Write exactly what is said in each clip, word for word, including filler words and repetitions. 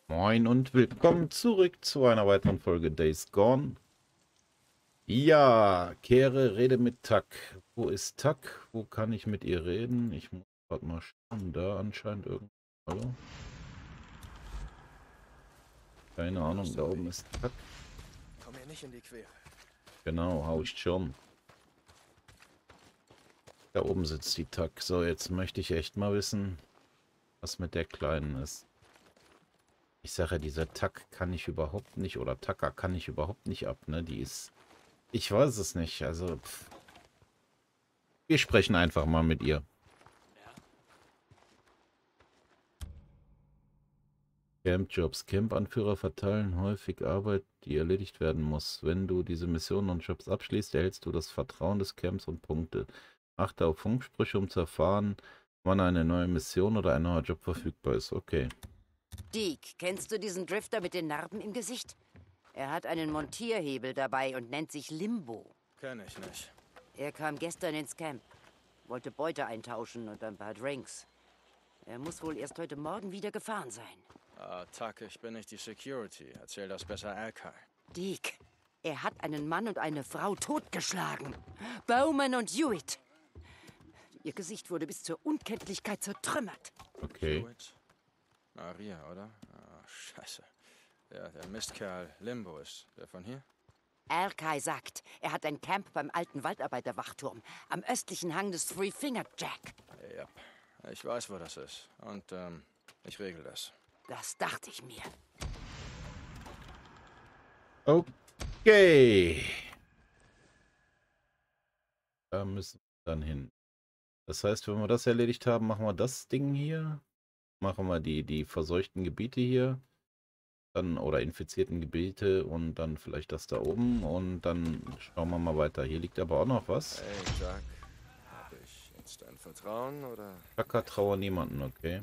Moin und willkommen zurück zu einer weiteren Folge Days Gone. Ja, kehre, rede mit Tak. Wo ist Tak? Wo kann ich mit ihr reden? Ich muss gerade mal schauen. Da anscheinend irgendwo. Hallo? Keine Ahnung, da oben ist Tak. Komm mir nicht in die Quere. Genau, hau ich schon. Da oben sitzt die Tak. So, jetzt möchte ich echt mal wissen, was mit der Kleinen ist. Ich sage ja, dieser Tak kann ich überhaupt nicht, oder Taka kann ich überhaupt nicht ab, ne? Die ist... Ich weiß es nicht, also... Pff. Wir sprechen einfach mal mit ihr. Campjobs. Campanführer verteilen häufig Arbeit, die erledigt werden muss. Wenn du diese Missionen und Jobs abschließt, erhältst du das Vertrauen des Camps und Punkte. Achte auf Funksprüche, um zu erfahren, wann eine neue Mission oder ein neuer Job verfügbar ist. Okay. Deke, kennst du diesen Drifter mit den Narben im Gesicht? Er hat einen Montierhebel dabei und nennt sich Limbo. Kenn ich nicht. Er kam gestern ins Camp, wollte Beute eintauschen und ein paar Drinks. Er muss wohl erst heute Morgen wieder gefahren sein. Ah, Tak, ich bin nicht die Security. Erzähl das besser Alkai. Deke, er hat einen Mann und eine Frau totgeschlagen. Bowman und Hewitt. Ihr Gesicht wurde bis zur Unkenntlichkeit zertrümmert. Okay. Hewitt? Maria, oder? Ah, scheiße. Ja, der Mistkerl Limbo ist der von hier? Alkai sagt, er hat ein Camp beim alten Waldarbeiterwachturm am östlichen Hang des Three Finger Jack. Ja, ich weiß, wo das ist. Und, ähm, ich regel das. Das dachte ich mir. Okay. Da müssen wir dann hin. Das heißt, wenn wir das erledigt haben, machen wir das Ding hier. Machen wir die, die verseuchten Gebiete hier. Dann, oder infizierten Gebiete und dann vielleicht das da oben. Und dann schauen wir mal weiter. Hier liegt aber auch noch was. Hey, Tak. Hab ich jetzt dein Vertrauen, oder? Taka trauer niemanden, okay.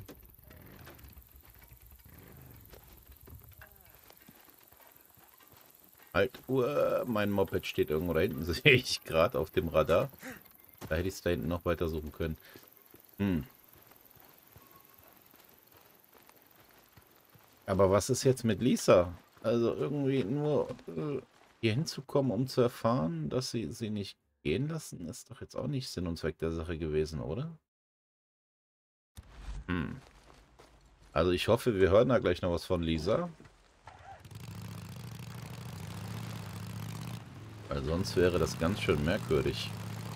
Halt, uh, mein Moped steht irgendwo da hinten, sehe ich gerade auf dem Radar. Da hätte ich es da hinten noch weiter suchen können. Hm. Aber was ist jetzt mit Lisa? Also irgendwie nur äh, hier hinzukommen, um zu erfahren, dass sie sie nicht gehen lassen, ist doch jetzt auch nicht Sinn und Zweck der Sache gewesen, oder? Hm. Also ich hoffe, wir hören da gleich noch was von Lisa. Weil sonst wäre das ganz schön merkwürdig.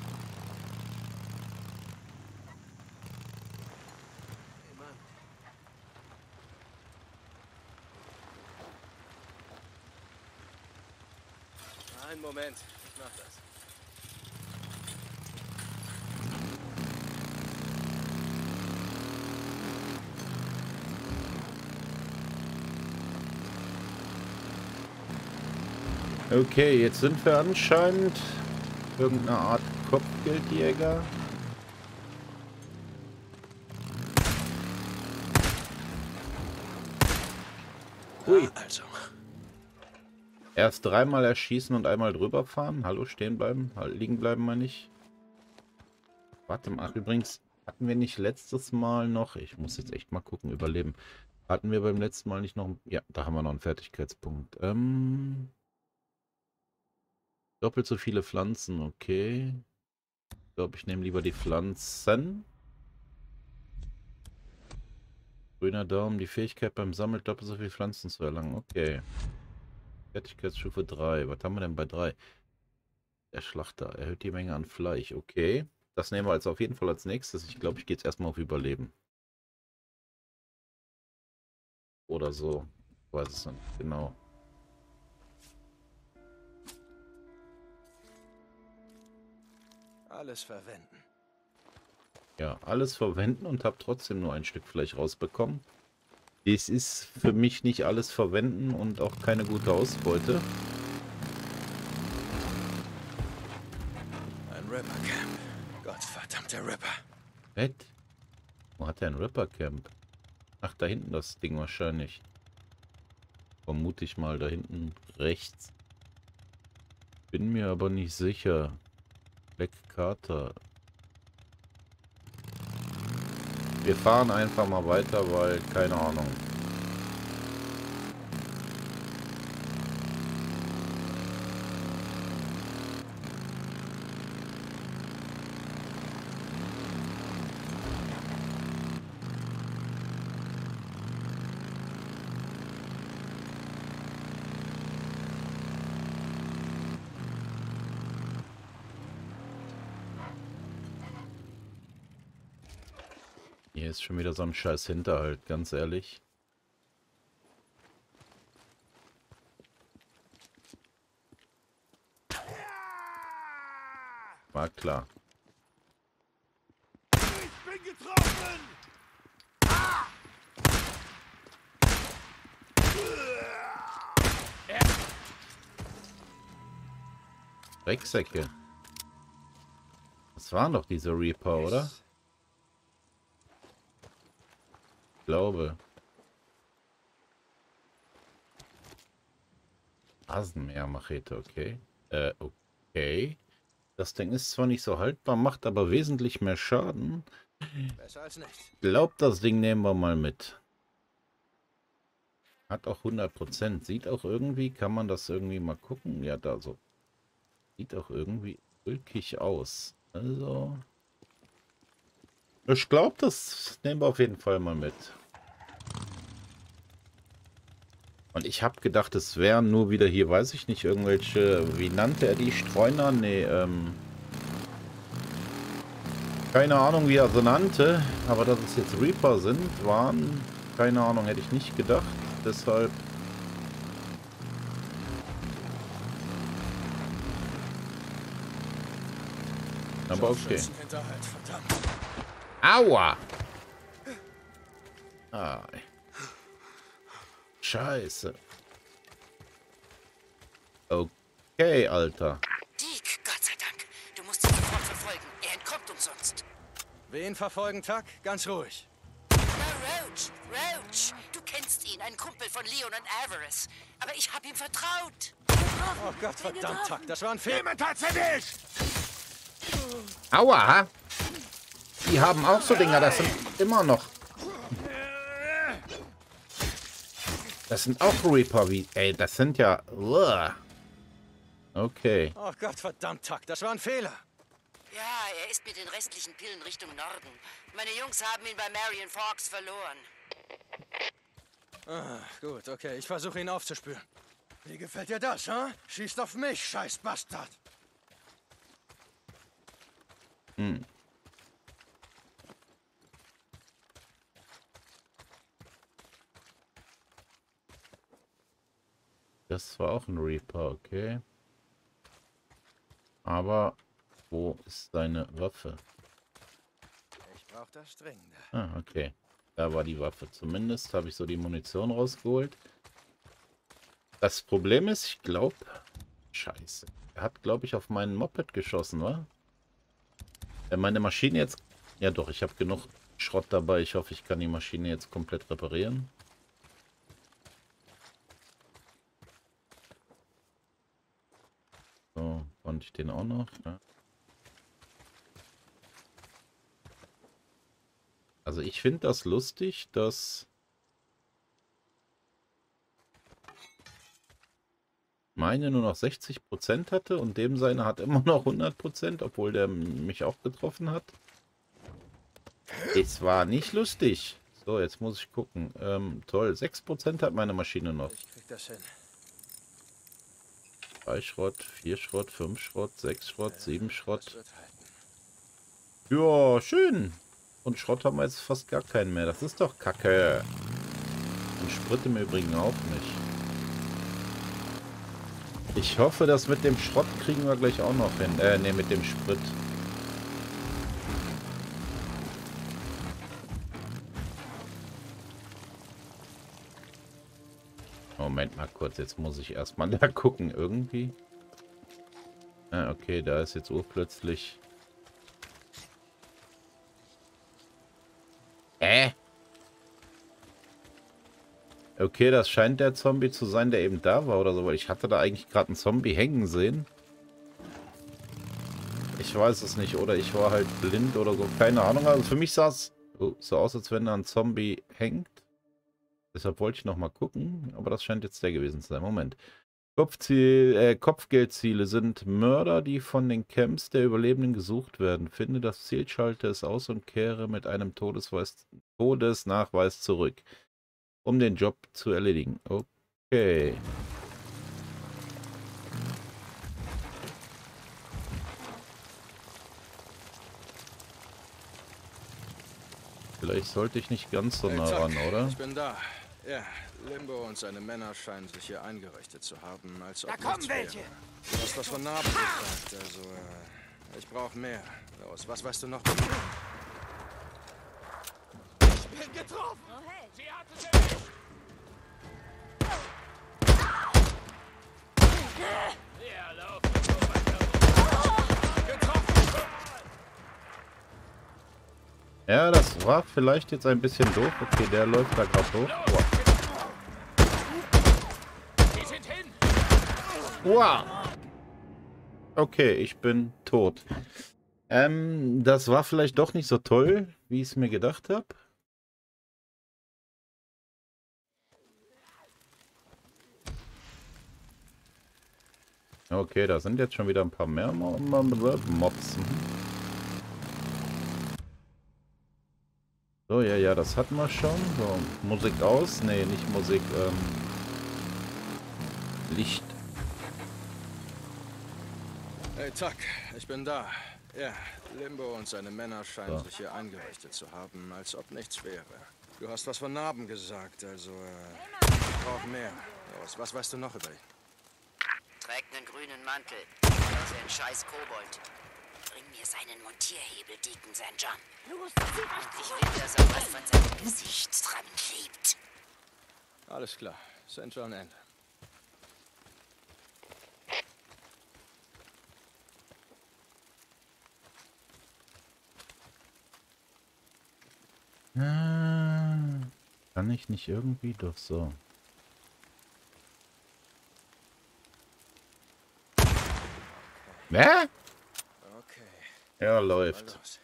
Hey, Mann. Einen Moment, ich mach das. Okay, jetzt sind wir anscheinend irgendeine Art Kopfgeldjäger. Ui. Ah, also. Erst dreimal erschießen und einmal drüber fahren. Hallo, stehen bleiben. Liegen bleiben meine ich. Warte mal, ach, übrigens, hatten wir nicht letztes Mal noch... Ich muss jetzt echt mal gucken, überleben. Hatten wir beim letzten Mal nicht noch... Ja, da haben wir noch einen Fertigkeitspunkt. Ähm... Doppelt so viele Pflanzen, okay. Ich glaube, ich nehme lieber die Pflanzen. Grüner Daumen, die Fähigkeit beim Sammeln doppelt so viele Pflanzen zu erlangen. Okay. Fertigkeitsstufe drei. Was haben wir denn bei drei? Der Schlachter erhöht die Menge an Fleisch. Okay. Das nehmen wir jetzt auf jeden Fall als nächstes. Ich glaube, ich gehe jetzt erstmal auf Überleben. Oder so. Ich weiß es nicht. Genau. Alles verwenden. Ja, alles verwenden und habe trotzdem nur ein Stück Fleisch rausbekommen. Es ist für mich nicht alles verwenden und auch keine gute Ausbeute. Ein Ripper-Camp. Gottverdammter Ripper. Ed? Wo hat der ein Ripper-Camp? Ach, da hinten das Ding wahrscheinlich. Vermute ich mal, da hinten rechts. Bin mir aber nicht sicher. Black Carter. Wir fahren einfach mal weiter, weil keine Ahnung. Hier ist schon wieder so ein scheiß Hinterhalt, ganz ehrlich. War klar. Ich bin getroffen! Drecksäcke. Das waren doch diese Reaper, oder? Ich glaube. Rasenmäher-Machete, okay. Äh, okay. Das Ding ist zwar nicht so haltbar, macht aber wesentlich mehr Schaden. Besser als nichts. Glaubt, das Ding nehmen wir mal mit. Hat auch hundert Prozent. Sieht auch irgendwie, kann man das irgendwie mal gucken? Ja, da so. Sieht auch irgendwie ulkig aus. Also. Ich glaube, das nehmen wir auf jeden Fall mal mit. Und ich habe gedacht, es wären nur wieder hier, weiß ich nicht, irgendwelche, wie nannte er die, Streuner? Nee, ähm. Keine Ahnung, wie er so nannte. Aber dass es jetzt Reaper sind, waren, keine Ahnung, hätte ich nicht gedacht. Deshalb. Aber okay. Aua! Ah. Scheiße. Okay, Alter. Deke, Gott sei Dank. Du musst ihn sofort verfolgen. Er entkommt uns sonst. Wen verfolgen, Tuck? Ganz ruhig. Na, Roach, Roach. Du kennst ihn, ein Kumpel von Leon und Avarice. Aber ich habe ihm vertraut. Oh Gott, verdammt, Tuck. Das war ein Fehler. Jemand hat's erwischt! Aua! Die haben auch so Dinger, das sind immer noch. Das sind auch Reaper, wie. Ey, das sind ja. Uah. Okay. Oh Gott, verdammt, Tuck. Das war ein Fehler. Ja, er ist mit den restlichen Pillen Richtung Norden. Meine Jungs haben ihn bei Marion Forks verloren. Ah, gut, okay. Ich versuche ihn aufzuspüren. Wie gefällt dir das, hä? Schießt auf mich, scheiß Bastard! Hm. Das war auch ein Reaper, okay. Aber wo ist seine Waffe? Ich brauche das dringend. Ah, okay. Da war die Waffe. Zumindest habe ich so die Munition rausgeholt. Das Problem ist, ich glaube... Scheiße. Er hat, glaube ich, auf meinen Moped geschossen, wa? Äh, meine Maschine jetzt... Ja doch, ich habe genug Schrott dabei. Ich hoffe, ich kann die Maschine jetzt komplett reparieren. So, konnte ich den auch noch? Ja. Also ich finde das lustig, dass meine nur noch sechzig Prozent hatte und dem seine hat immer noch hundert Prozent, obwohl der mich auch getroffen hat. Es war nicht lustig. So, jetzt muss ich gucken. Ähm, toll, sechs Prozent hat meine Maschine noch. Ich krieg das hin. drei Schrott, vier Schrott, fünf Schrott, sechs Schrott, sieben Das Schrott. wird halten. Ja, schön. Und Schrott haben wir jetzt fast gar keinen mehr. Das ist doch kacke. Und Sprit im Übrigen auch nicht. Ich hoffe, das mit dem Schrott kriegen wir gleich auch noch hin. Äh, ne, mit dem Sprit. Moment mal kurz, jetzt muss ich erstmal da gucken. Irgendwie. Ah, okay, da ist jetzt urplötzlich... Äh? Okay, das scheint der Zombie zu sein, der eben da war oder so, weil ich hatte da eigentlich gerade einen Zombie hängen sehen. Ich weiß es nicht, oder ich war halt blind oder so, keine Ahnung. Also für mich sah es so aus, als wenn da ein Zombie hängt. Deshalb wollte ich noch mal gucken, aber das scheint jetzt der gewesen zu sein. Moment. Kopfziel, äh, Kopfgeldziele sind Mörder, die von den Camps der Überlebenden gesucht werden. Finde das Ziel, schalte es aus und kehre mit einem Todesweis, Todesnachweis zurück, um den Job zu erledigen. Okay. Vielleicht sollte ich nicht ganz so Hey, nah Tuck, ran, oder? Ich bin da. Ja, Limbo und seine Männer scheinen sich hier eingerichtet zu haben, als ob Da kommen nichts welche. wäre. Du hast was von Narben gesagt, also äh, ich brauche mehr. Los, was weißt du noch? Ich bin getroffen. Sie hat es erwischt. Ja, lauf. Getroffen. Ja, das war vielleicht jetzt ein bisschen doof. Okay, der läuft da gerade hoch. Boah. Die sind hin. Wow. Okay, ich bin tot. Ähm, das war vielleicht doch nicht so toll, wie ich es mir gedacht habe. Okay, da sind jetzt schon wieder ein paar mehr Mo Mo Mobs. So, ja, ja, das hatten wir schon. So, Musik aus. Nee, nicht Musik, ähm, Licht. Hey, Tuck, ich bin da. Ja, Limbo und seine Männer scheinen So. sich hier eingerichtet zu haben, als ob nichts wäre. Du hast was von Narben gesagt, also äh, ich brauche mehr. Los, was weißt du noch über ihn? Trägt einen grünen Mantel. Das ist ein scheiß Kobold. Bring mir seinen Montierhebel, Deacon Sankt John. Und ich will, dass er was von seinem Gesicht dran klebt. Alles klar, Sankt John Ende. Ah, kann ich nicht irgendwie doch so. Hä? Okay, Ja, mal läuft. los.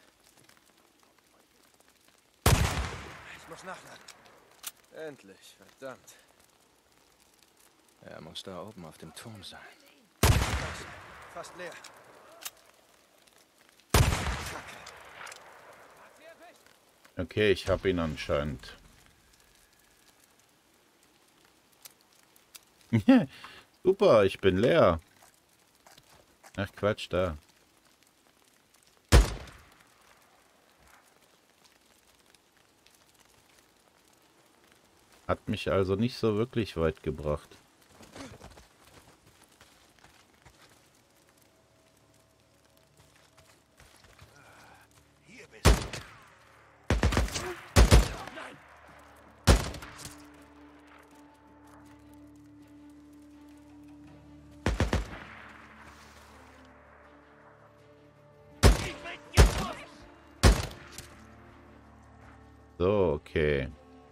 Ich muss nachladen. Endlich, verdammt. Er muss da oben auf dem Turm sein. Scheiße. Fast leer. Kacke. Okay, ich habe ihn anscheinend. Super, ich bin leer. Ach Quatsch, da. Hat mich also nicht so wirklich weit gebracht. Hier bist du. Nein. Ich bin getroffen. So, okay.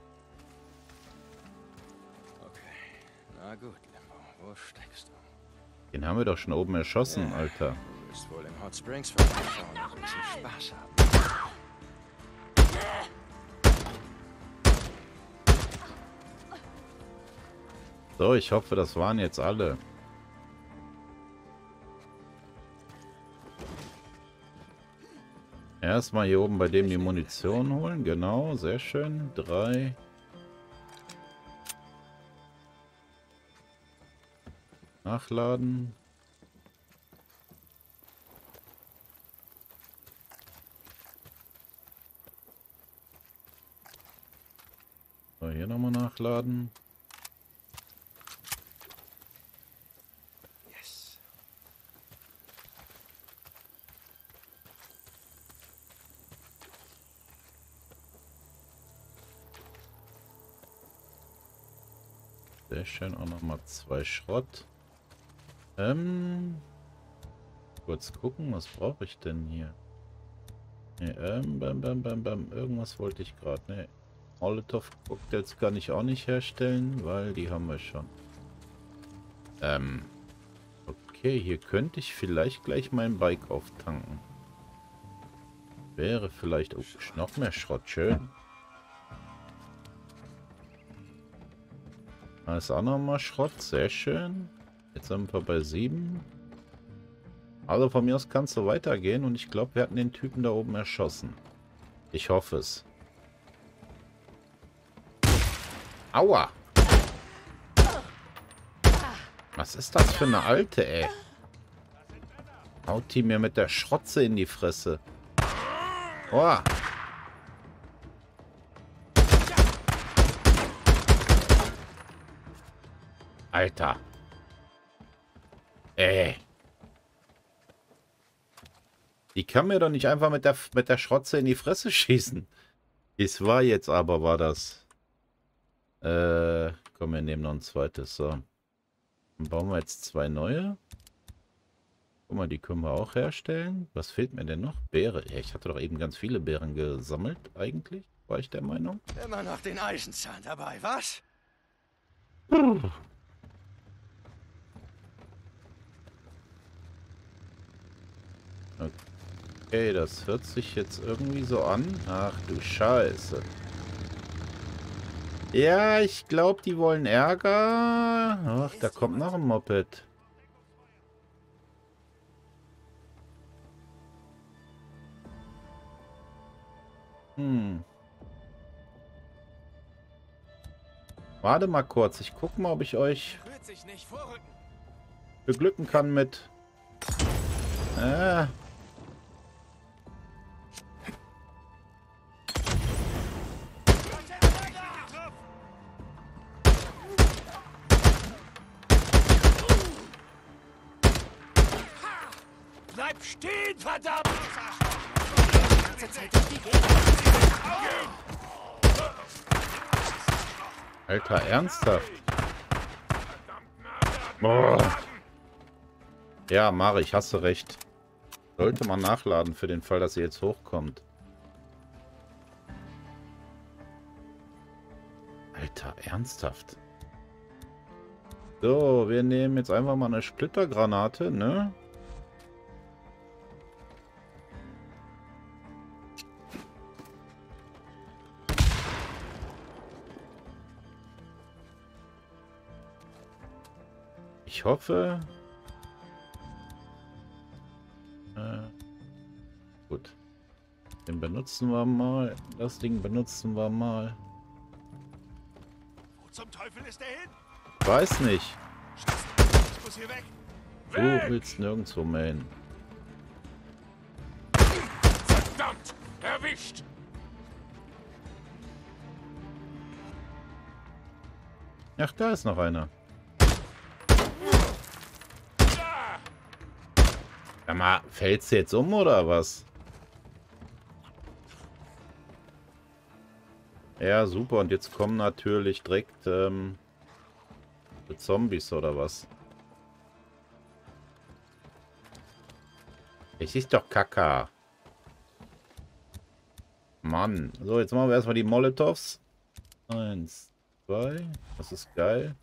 Okay, na gut, Limbo, wo steckst du? Den haben wir doch schon oben erschossen, Alter. Du wirst wohl in Hot Springs vorbeischauen und ein bisschen Spaß haben. So, ich hoffe, das waren jetzt alle. Erstmal hier oben bei dem die Munition holen. Genau, sehr schön. Drei. Nachladen. So, hier nochmal nachladen. Yes. Sehr schön, auch nochmal zwei Schrott. Ähm, kurz gucken, was brauche ich denn hier? Ne, ähm, bam, bam, bam, bam, irgendwas wollte ich gerade, ne. Molotov-Cocktails kann ich auch nicht herstellen, weil die haben wir schon. Ähm, okay, hier könnte ich vielleicht gleich mein Bike auftanken. Wäre vielleicht, oh, noch mehr Schrott, schön. Da ist auch nochmal Schrott, sehr schön. Jetzt sind wir bei sieben. Also von mir aus kann es so weitergehen und ich glaube, wir hatten den Typen da oben erschossen. Ich hoffe es. Aua! Was ist das für eine Alte, ey? Haut die mir mit der Schrotze in die Fresse. Oh. Alter. Ey. Die kann mir doch nicht einfach mit der, mit der Schrotze in die Fresse schießen. Es war jetzt aber, war das. Äh, komm, wir nehmen noch ein zweites. So. Dann bauen wir jetzt zwei neue. Guck mal, die können wir auch herstellen. Was fehlt mir denn noch? Beere. Ja, ich hatte doch eben ganz viele Beeren gesammelt, eigentlich. War ich der Meinung. Immer noch den Eisenzahn dabei, was? Okay, das hört sich jetzt irgendwie so an. Ach du Scheiße. Ja, ich glaube, die wollen Ärger. Ach, da kommt noch ein Moped. Hm. Warte mal kurz. Ich gucke mal, ob ich euch beglücken kann mit... Äh... Bleib stehen, verdammt! Alter, ernsthaft? Boah. Ja, Mari, ich hasse recht. Sollte man nachladen für den Fall, dass sie jetzt hochkommt. Alter, ernsthaft? So, wir nehmen jetzt einfach mal eine Splittergranate, ne? Ich hoffe... Äh, gut. Den benutzen wir mal. Das Ding benutzen wir mal. Wo zum Teufel ist der hin? Weiß nicht. Ich muss hier weg. Du willst nirgendwo mehr hin. Verdammt! Erwischt! Ach, da ist noch einer. Sag mal, fällst du jetzt um oder was? Ja, super. Und jetzt kommen natürlich direkt ähm, die Zombies oder was? Es ist doch Kacke. Mann. So, jetzt machen wir erstmal die Molotovs. Eins, zwei. Das ist geil.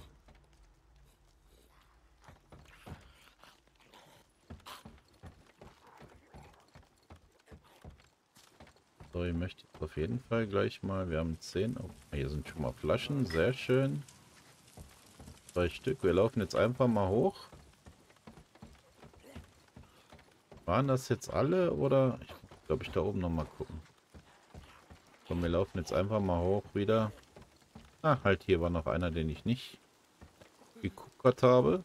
So, ich möchte jetzt auf jeden Fall gleich mal. Wir haben zehn. Oh, hier sind schon mal Flaschen. Sehr schön. Zwei Stück. Wir laufen jetzt einfach mal hoch. Waren das jetzt alle oder? Ich glaube, ich da oben noch mal gucken. Komm, wir laufen jetzt einfach mal hoch wieder. Ah, halt, hier war noch einer, den ich nicht geguckt habe.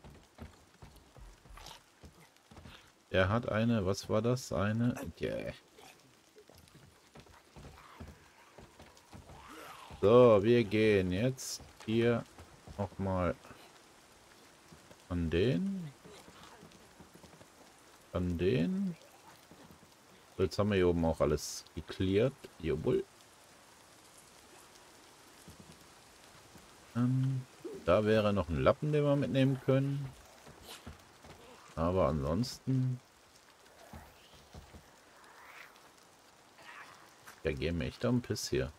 Der hat eine, was war das? Eine. Yeah. So, wir gehen jetzt hier nochmal an den. An den. So, jetzt haben wir hier oben auch alles geklärt. Jawohl. Ähm, da wäre noch ein Lappen, den wir mitnehmen können. Aber ansonsten... Ja, gehen wir echt am Piss hier.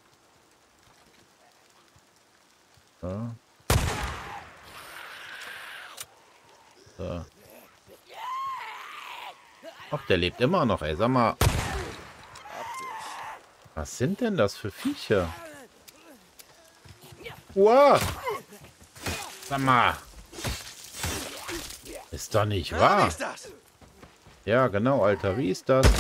So. So. Ach, der lebt immer noch, ey. Sag mal. Was sind denn das für Viecher? Wow. Sag mal. Ist doch nicht wahr. Wie ist das? Ja, genau, Alter. Wie ist das?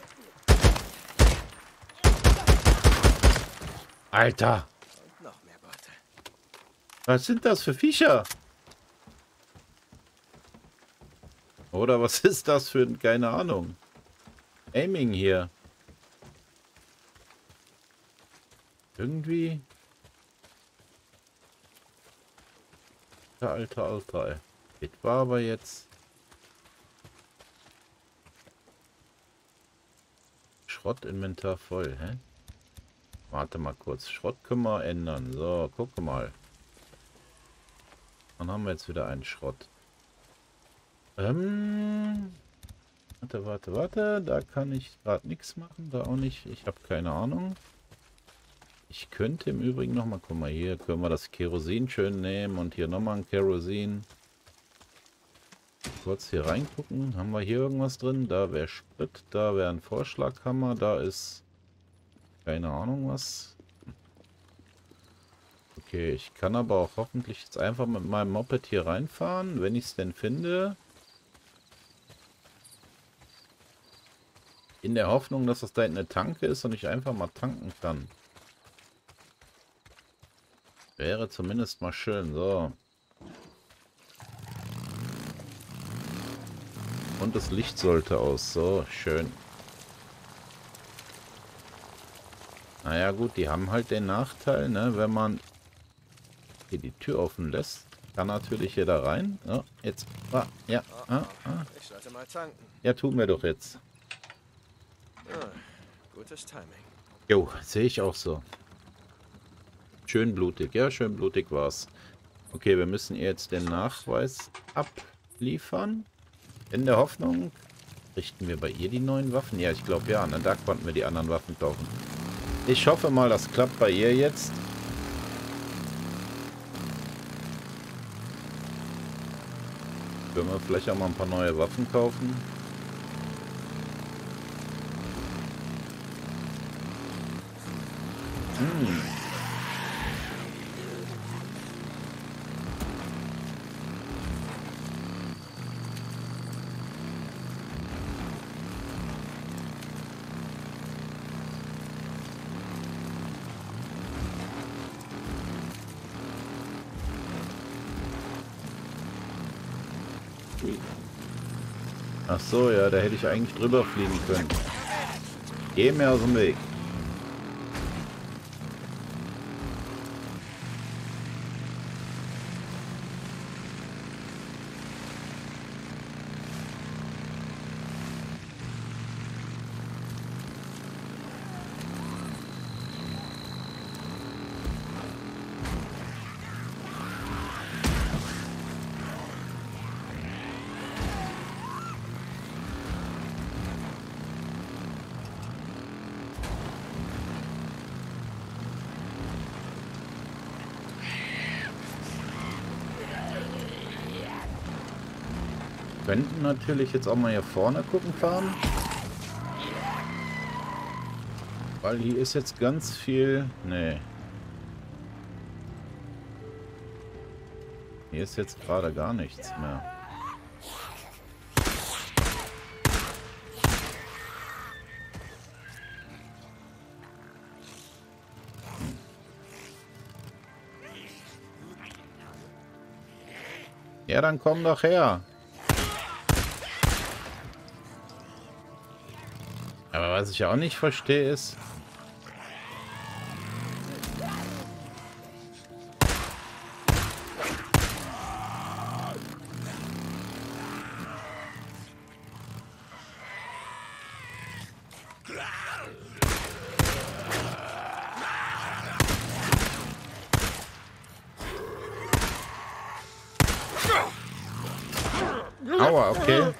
Alter. Und noch mehr Beute. Was sind das für Viecher? Oder was ist das für ein... Keine Ahnung. Aiming hier. Irgendwie... Der alte Alter, ey. Das war aber jetzt... Schrottinventar voll, hä? Warte mal kurz. Schrott können wir ändern. So, gucke mal. Dann haben wir jetzt wieder einen Schrott. Ähm... Warte, warte, warte. Da kann ich gerade nichts machen. Da auch nicht. Ich habe keine Ahnung. Ich könnte im Übrigen noch mal... Guck mal, hier können wir das Kerosin schön nehmen. Und hier nochmal ein Kerosin. Kurz hier reingucken. Haben wir hier irgendwas drin? Da wäre Sprit. Da wäre ein Vorschlaghammer. Da ist... Keine Ahnung was. Okay, ich kann aber auch hoffentlich jetzt einfach mit meinem Moped hier reinfahren, wenn ich es denn finde. In der Hoffnung, dass das da hinten eine Tanke ist und ich einfach mal tanken kann. Wäre zumindest mal schön. So. Und das Licht sollte aus. So, schön. Naja gut, die haben halt den Nachteil, ne, wenn man hier die Tür offen lässt, kann natürlich hier da rein. Ja, jetzt. Ah, ja, ah, ah. Ich sollte mal tanken. Ja, tun wir doch jetzt. Ah, gutes Timing. Jo, sehe ich auch so. Schön blutig. Ja, schön blutig war's. Okay, wir müssen ihr jetzt den Nachweis abliefern. In der Hoffnung, richten wir bei ihr die neuen Waffen? Ja, ich glaube ja. Ne, da konnten wir die anderen Waffen kaufen. Ich hoffe mal, das klappt bei ihr jetzt. Können wir vielleicht auch mal ein paar neue Waffen kaufen. Hm. Ach so, ja, da hätte ich eigentlich drüber fliegen können. Geh mir aus dem Weg. Könnten natürlich jetzt auch mal hier vorne gucken fahren. Weil hier ist jetzt ganz viel... Nee. Hier ist jetzt gerade gar nichts mehr. Ja, dann komm doch her. Aber was ich ja auch nicht verstehe ist... Aua, okay.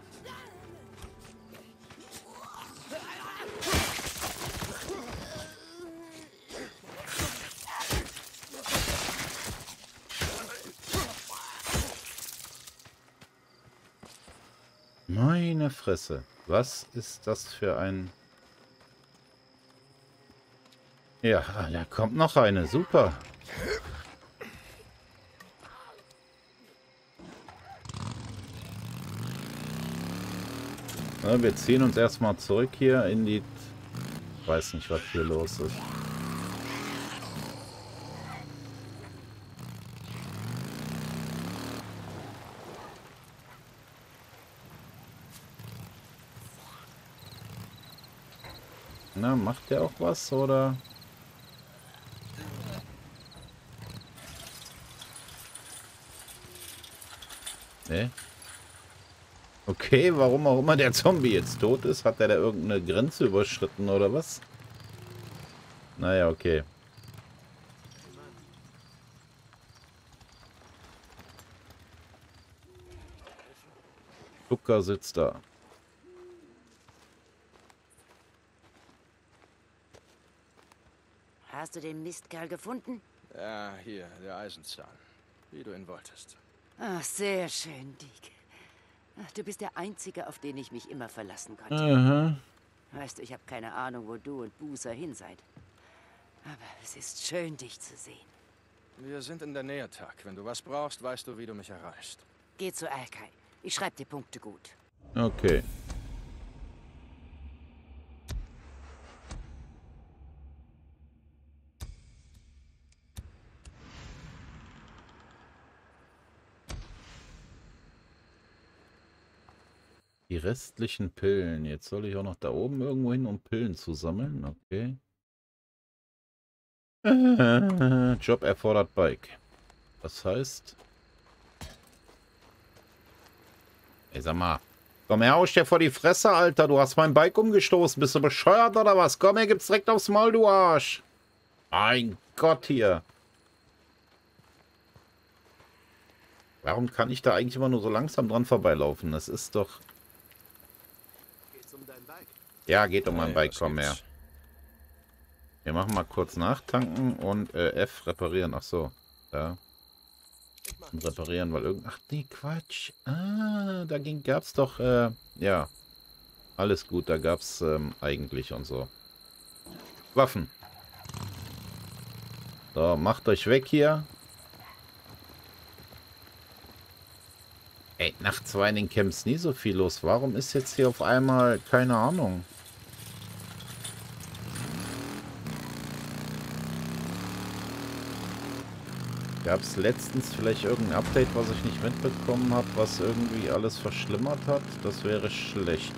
Meine Fresse. Was ist das für ein... Ja, da kommt noch eine. Super. Ja, wir ziehen uns erstmal zurück hier in die... Ich weiß nicht, was hier los ist. Na, macht der auch was, oder? Ne? Okay, warum auch immer der Zombie jetzt tot ist. Hat der da irgendeine Grenze überschritten oder was? Naja, okay. Luca sitzt da. Hast du den Mistkerl gefunden? Ja, hier, der Eisenzahn. Wie du ihn wolltest. Ach, sehr schön, Dick. Ach, du bist der Einzige, auf den ich mich immer verlassen konnte. Aha. Weißt du, ich habe keine Ahnung, wo du und Boozer hin seid. Aber es ist schön, dich zu sehen. Wir sind in der Nähe, Tag. Wenn du was brauchst, weißt du, wie du mich erreichst. Geh zu Alkai. Ich schreibe dir Punkte gut. Okay. Die restlichen Pillen. Jetzt soll ich auch noch da oben irgendwo hin, um Pillen zu sammeln. Okay. Äh, Job erfordert Bike. Das heißt... Ey, sag mal. Komm her, haust dir vor die Fresse, Alter. Du hast mein Bike umgestoßen. Bist du bescheuert oder was? Komm her, gibt's direkt aufs Maul, du Arsch. Mein Gott, hier. Warum kann ich da eigentlich immer nur so langsam dran vorbeilaufen? Das ist doch... Geht's um dein Bike? Ja, geht um mein Hey, Bike. was Komm her. gibt's? Wir machen mal kurz nachtanken und äh, F reparieren. Ach so. Ja. Und reparieren, weil irgend... Ach nee, Quatsch. Ah, da ging, gab's doch... Äh, ja. Alles gut, da gab's ähm, eigentlich und so. Waffen. So, macht euch weg hier. Ey, nachts war in den Camps nie so viel los. Warum ist jetzt hier auf einmal... Keine Ahnung. Gab es letztens vielleicht irgendein Update, was ich nicht mitbekommen habe, was irgendwie alles verschlimmert hat? Das wäre schlecht.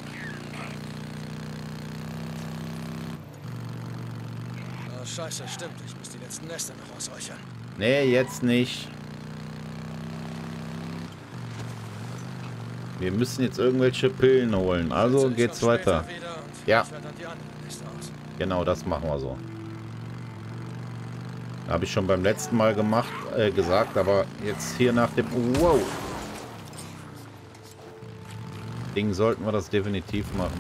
Oh, scheiße, stimmt. Ich muss die letzten Nester noch ausräuchern. Nee, jetzt nicht. Wir müssen jetzt irgendwelche Pillen holen. Also geht's weiter. Ja. Genau, das machen wir so. Habe ich schon beim letzten Mal gemacht, äh, gesagt, aber jetzt hier nach dem... Wow! Ding sollten wir das definitiv machen.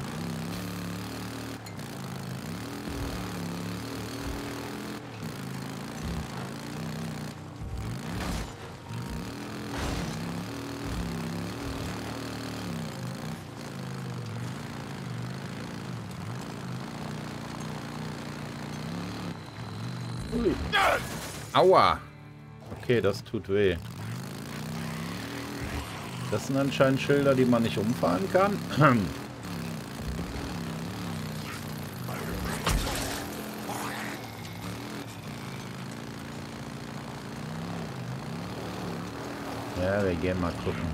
Aua! Okay, das tut weh. Das sind anscheinend Schilder, die man nicht umfahren kann. Ja, wir gehen mal gucken.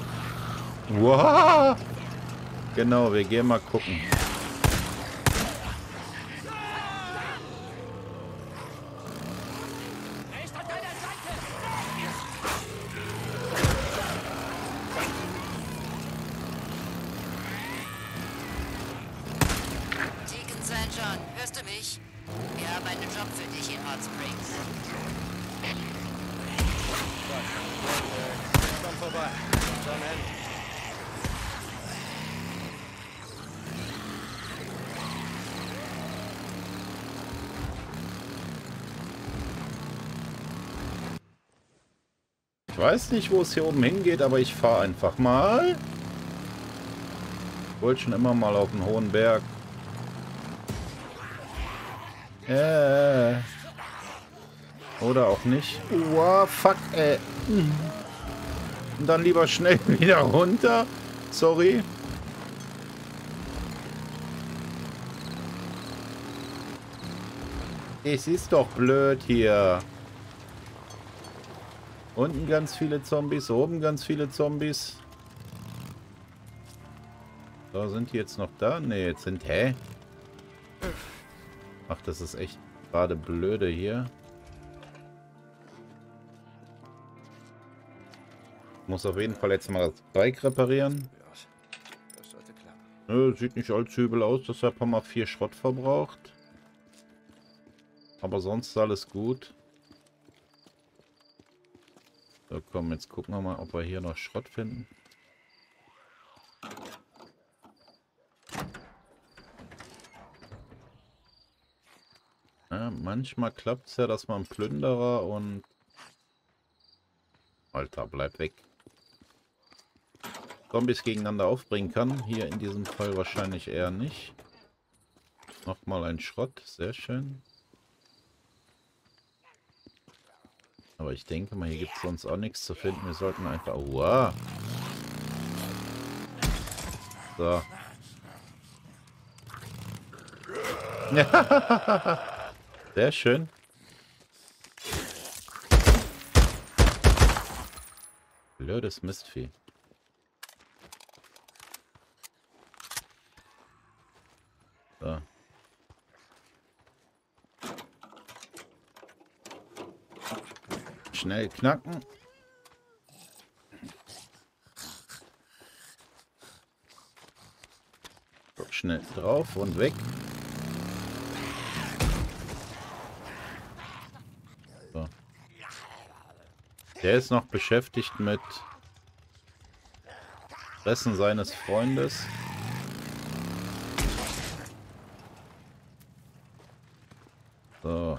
Wow! Genau, wir gehen mal gucken. Deacon Sankt John, hörst du mich? Wir haben einen Job für dich in Hot Springs. Komm vorbei. John Henry. Ich weiß nicht, wo es hier oben hingeht, aber ich fahre einfach mal. Ich wollte schon immer mal auf einen hohen Berg. Äh. Oder auch nicht. Wow, fuck, ey. Und dann lieber schnell wieder runter. Sorry. Es ist doch blöd hier. Unten ganz viele Zombies, oben ganz viele Zombies. So, sind die jetzt noch da? Ne, jetzt sind... Hä? Ach, das ist echt gerade blöde hier. Muss auf jeden Fall jetzt mal das Bike reparieren. Das sollte klappen. Nö, sieht nicht allzu übel aus, deshalb haben wir vier Schrott verbraucht. Aber sonst ist alles gut. So, komm, jetzt gucken wir mal, ob wir hier noch Schrott finden. Ja, manchmal klappt es ja, dass man Plünderer und... Alter, bleib weg. Zombies gegeneinander aufbringen kann. Hier in diesem Fall wahrscheinlich eher nicht. Nochmal ein Schrott, sehr schön. Aber ich denke mal, hier gibt es sonst auch nichts zu finden. Wir sollten einfach... Wow. So. Sehr schön. Blödes Mistvieh. So. Schnell knacken. Schnell drauf und weg. So. Der ist noch beschäftigt mit Fressen seines Freundes. So.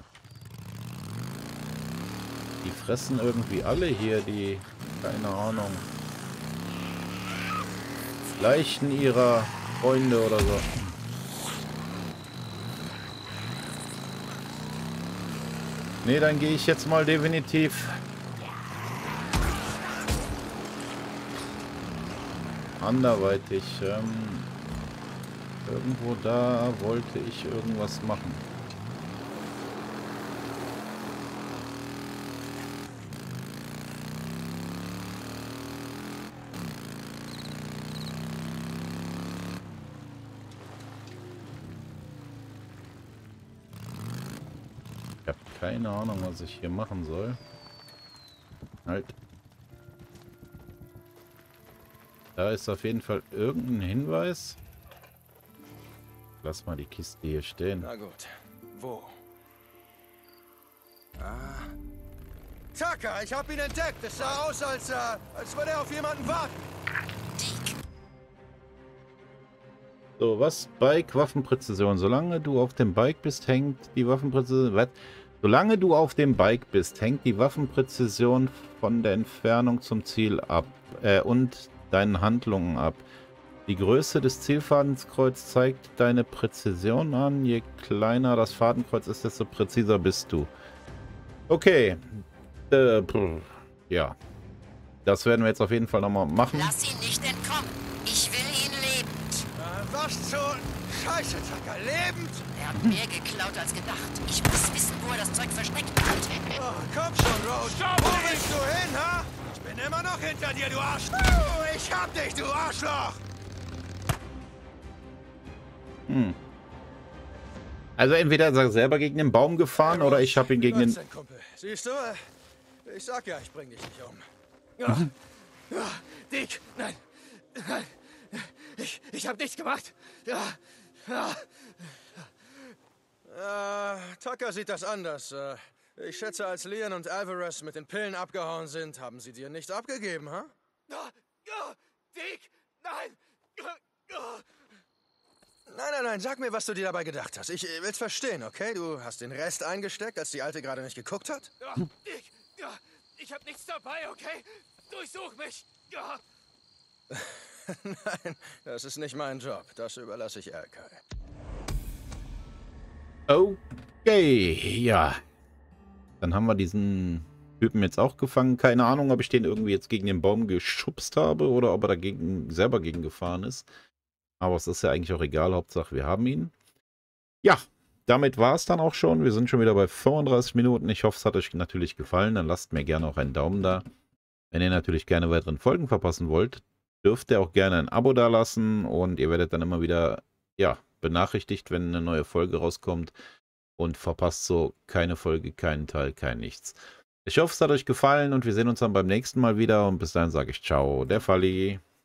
Die fressen irgendwie alle hier, die, keine Ahnung, Leichen ihrer Freunde oder so. Nee, dann gehe ich jetzt mal definitiv anderweitig. Ähm, irgendwo da wollte ich irgendwas machen. Ich habe keine Ahnung, was ich hier machen soll. Halt. Da ist auf jeden Fall irgendein Hinweis. Lass mal die Kiste hier stehen. Na gut. Wo? Ah. Tucker, ich hab ihn entdeckt. Es sah aus, als, äh, als würde er auf jemanden warten. So, was? Bike, Waffenpräzision. Solange du auf dem Bike bist, hängt die Waffenpräzision... Was? Solange du auf dem Bike bist, hängt die Waffenpräzision von der Entfernung zum Ziel ab. Äh, und deinen Handlungen ab. Die Größe des Zielfadenkreuzes zeigt deine Präzision an. Je kleiner das Fadenkreuz ist, desto präziser bist du. Okay. Äh, ja. Das werden wir jetzt auf jeden Fall nochmal machen. Lass ihn nicht entkommen. Ich will ihn lebend. Äh, was zur Scheiße, Tucker? Lebend? Er hat mehr geklaut als gedacht. Ich muss wissen, wo er das Zeug versteckt hat. Oh, komm schon, Rose. Wo willst du hin, ha? Ich bin immer noch hinter dir, du Arsch. Oh, ich hab dich, du Arschloch. Hm. Also entweder ist er selber gegen den Baum gefahren oder ich habe ihn gegen den... Kumpel. Siehst du? Ich sag ja, ich bring dich nicht um. Ja. Ja. Dick, nein. Nein. Ich, ich hab nichts gemacht. Ja. Ja. Äh, Tucker sieht das anders. Äh, ich schätze, als Leon und Alvarez mit den Pillen abgehauen sind, haben sie dir nichts abgegeben, ha? Ja. Ja. Dick, nein. Ja. Nein, nein, nein, sag mir, was du dir dabei gedacht hast. Ich äh, will's verstehen, okay? Du hast den Rest eingesteckt, als die Alte gerade nicht geguckt hat? Ja, ich, ja, ich hab nichts dabei, okay? Durchsuch mich! Ja! Nein, das ist nicht mein Job. Das überlasse ich Erkai. Okay, ja. Dann haben wir diesen Typen jetzt auch gefangen. Keine Ahnung, ob ich den irgendwie jetzt gegen den Baum geschubst habe oder ob er dagegen selber gegen gefahren ist. Aber es ist ja eigentlich auch egal, Hauptsache wir haben ihn. Ja, damit war es dann auch schon. Wir sind schon wieder bei fünfunddreißig Minuten. Ich hoffe, es hat euch natürlich gefallen. Dann lasst mir gerne auch einen Daumen da. Wenn ihr natürlich keine weiteren Folgen verpassen wollt, dürft ihr auch gerne ein Abo dalassen. Und ihr werdet dann immer wieder ja, benachrichtigt, wenn eine neue Folge rauskommt. Und verpasst so keine Folge, keinen Teil, kein nichts. Ich hoffe, es hat euch gefallen und wir sehen uns dann beim nächsten Mal wieder. Und bis dahin sage ich ciao, der Falli.